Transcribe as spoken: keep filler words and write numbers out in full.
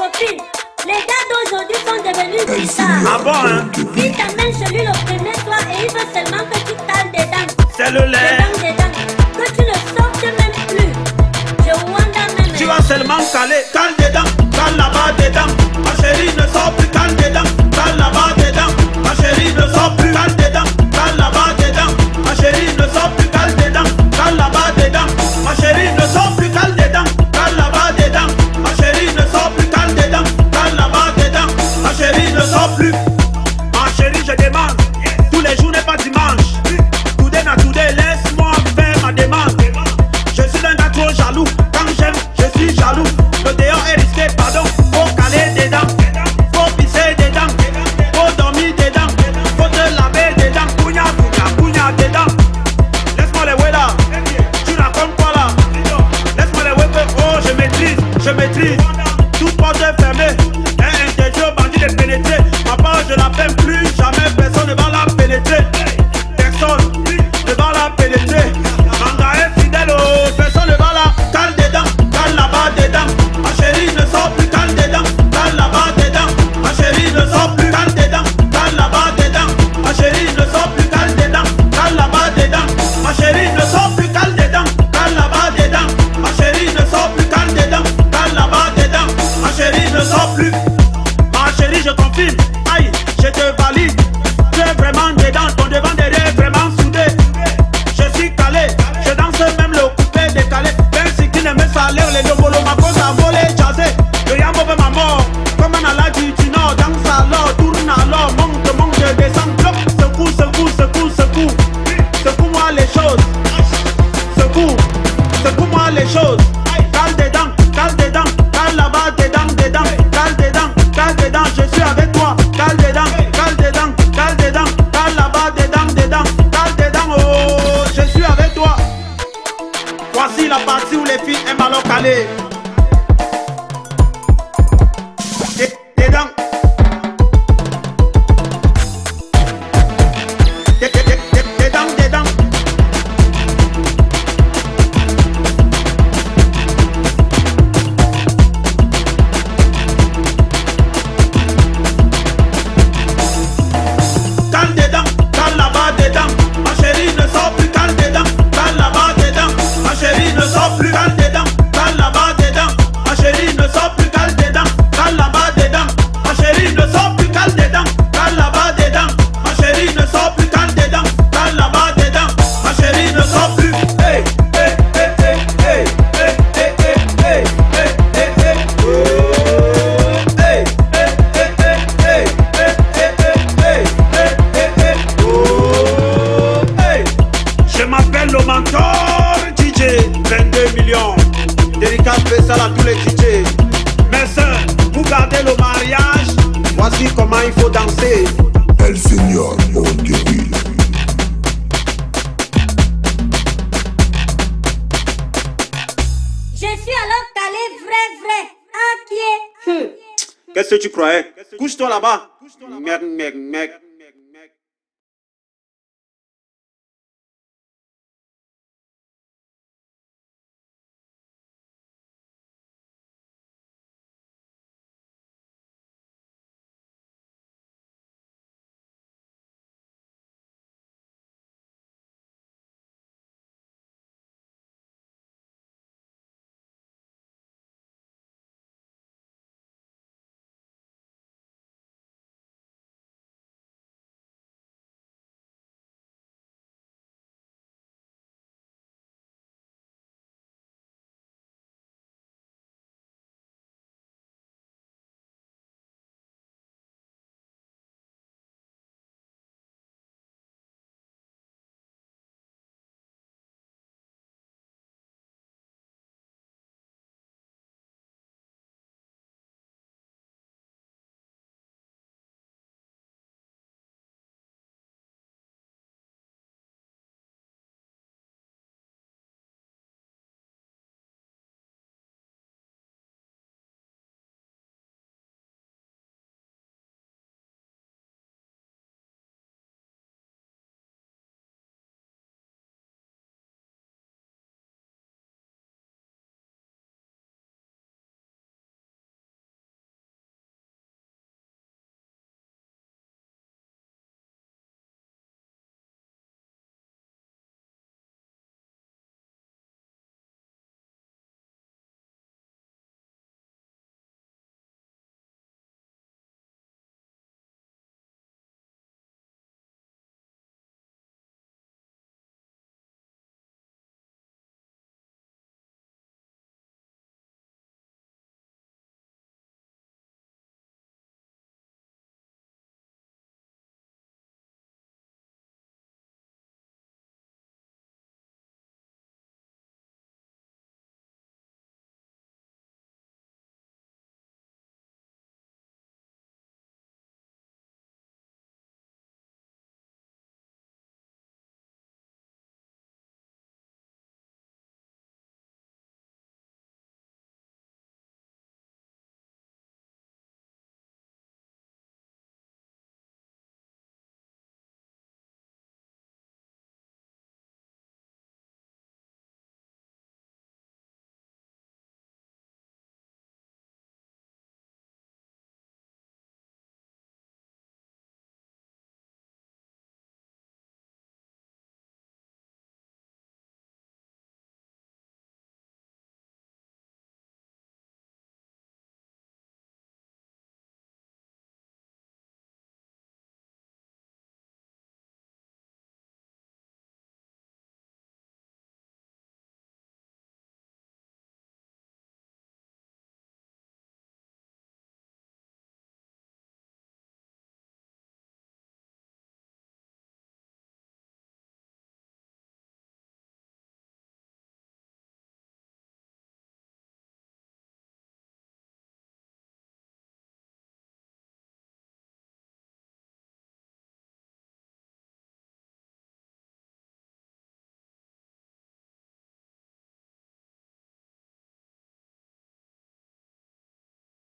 profil. Les gars d'aujourd'hui sont devenus bizarres. Ah bon, hein? Il t'amène chez lui le premier soir et il veut seulement que tu cales des dents. C'est le lait. Des dents, des dents. Que tu ne sortes même plus. Je wanda même. Tu vas seulement caler. Cale des dents. Cale là-bas des dents. Ma chérie ne sort plus. Cale des dents. Cale là-bas des dents. Ma chérie ne sort plus. Cale des dents. Cale là-bas des dents. Ma chérie ne sort plus. Cale des dents. Cale là-bas des dents. Ma chérie ne sort plus. Cale des dents. Cale là-bas des dents. Ma chérie ne sort plus. Cale des dents. Cale là-bas des dents. Ma chérie ne sort plus. Ma chérie, je demande. Tous les jours n'est pas dimanche. Today na today, laisse-moi faire ma demande. Je suis un gars trop jaloux. Quand j'aime, je suis jaloux. Le dehors est risqué, pardon. Faut caler des dents. Faut pisser des dents. Faut dormir des dents. Faut te laver des dents. Pugna, pugna, pugna des dents. Laisse-moi les ouais là. Tu racontes quoi là? Laisse-moi les ouais. Oh, je maîtrise, je maîtrise. Toute porte est fermée. Un interdit au bandit de pénétrer. Ma part, je la ferme plus. Jamais personne ne va la pénétrer. Personne ne va la pénétrer. Manga est fidèle, oh, personne ne va la. Cale des dents, cale là-bas des dents. Ma chérie ne sort plus, cale des dents, cale là-bas des dents. Ma chérie ne sort plus, cale des dents, cale là-bas des dents. Ma chérie ne sort plus, cale des dents, cale là-bas des dents. Ma chérie ne sort plus, cale des dents, cale là-bas des dents. Ma chérie ne sort plus, cale des dents, cale là-bas des dents. Ma chérie ne sort plus. Ma chérie, je confirme, aïe, je te valide. Tu es vraiment dedans, ton devant derrière est vraiment soudé. Je suis calé, je danse même le coupé décalé. Même si qui ne me salaire, les domolo, ma cause a volé, jazzé. Le yambo veut ma mort, comme un aladi du nord. Danse alors, tourne alors, monte, monte, descend, bloc. Secoue, secoue, secoue, secoue. Secoue-moi les choses. Secoue, secoue-moi les choses. Cale des dents, cale des dents, cale là-bas des dents, des dents. Cale des dents, cale des dents, je suis avec toi. Cale des dents, cale des dents, cale des dents, cale là-bas des dents, des dents. Cale des dents, oh, je suis avec toi. Voici la partie où les filles aiment alors caler. Des, des dents. Des, des, des, des, des dents, des dents. Cale des dents, cale là-bas des dents. Ma chérie ne sort plus, cale des dents, cale là-bas des dents. Ma chérie ne sort plus, cale des dents, cale là-bas des dents. Ma chérie ne sort plus, cale des dents, cale là-bas des dents. Ma chérie ne sort plus, cale des dents, cale là-bas des dents. Ma chérie ne sort plus, cale des dents, cale là-bas des dents. Ma chérie ne sort plus. Hey, hey, hey, hey, hey, hey, hey, hey, hey, hey, hey, hey. Oh, hey, hey, hey, hey, hey, hey, hey, hey, hey, hey, hey. Oh, hey. Je m'appelle le mentor D J, vingt-deux millions. Dédicace spéciale à tous les D J. Mes soeurs, vous gardez le mariage. Voici comment il faut danser. El Señor Monterrey. Je suis alors calé vrai, vrai. Inquiet. Qu'est-ce que tu croyais? Couche-toi là-bas. Mec, mec, mec.